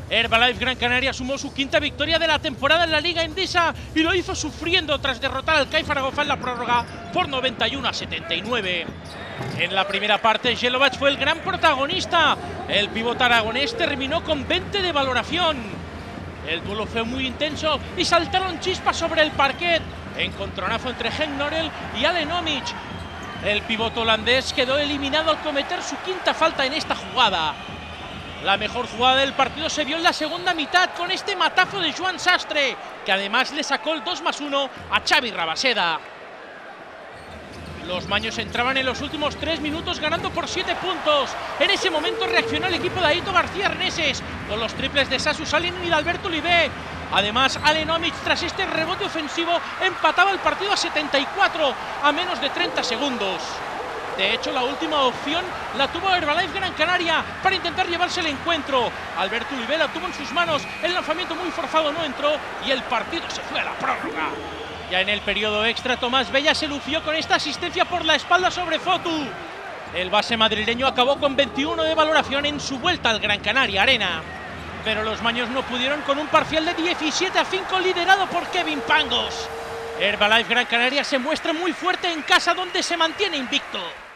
Herbalife Gran Canaria sumó su quinta victoria de la temporada en la Liga Endesa y lo hizo sufriendo tras derrotar al CAI Zaragoza en la prórroga por 91-79. En la primera parte, Jelovac fue el gran protagonista. El pívot aragonés terminó con 20 de valoración. El duelo fue muy intenso y saltaron chispas sobre el parquet. Encontronazo entre Henk Norel y Alen Omic. El pívot holandés quedó eliminado al cometer su quinta falta en esta jugada. La mejor jugada del partido se vio en la segunda mitad con este matazo de Joan Sastre, que además le sacó el 2+1 a Xavi Rabaseda. Los maños entraban en los últimos 3 minutos ganando por 7 puntos. En ese momento reaccionó el equipo de Aito García Arneses con los triples de Sasu Salin y de Alberto Olivé. Además, Alen Omic, tras este rebote ofensivo, empataba el partido a 74 a menos de 30 segundos. De hecho, la última opción la tuvo Herbalife Gran Canaria para intentar llevarse el encuentro. Alberto Olivé la tuvo en sus manos, el lanzamiento muy forzado no entró y el partido se fue a la prórroga. Ya en el periodo extra, Tomás Bella se lució con esta asistencia por la espalda sobre Fotu. El base madrileño acabó con 21 de valoración en su vuelta al Gran Canaria Arena. Pero los maños no pudieron con un parcial de 17-5 liderado por Kevin Pangos. Herbalife Gran Canaria se muestra muy fuerte en casa donde se mantiene invicto.